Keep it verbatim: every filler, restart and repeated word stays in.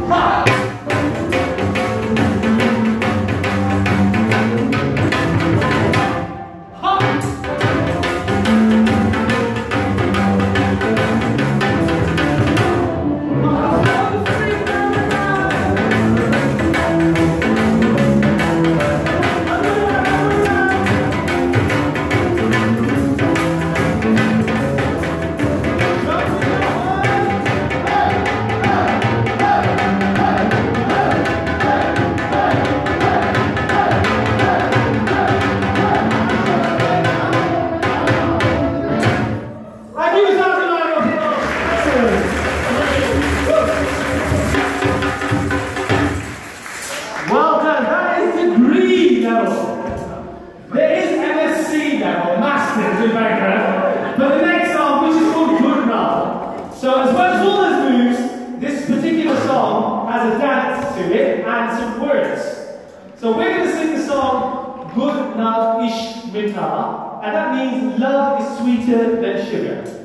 So as well as all those moves, this particular song has a dance to it and some words. So we're going to sing the song Good Love Ish Winter, and that means love is sweeter than sugar.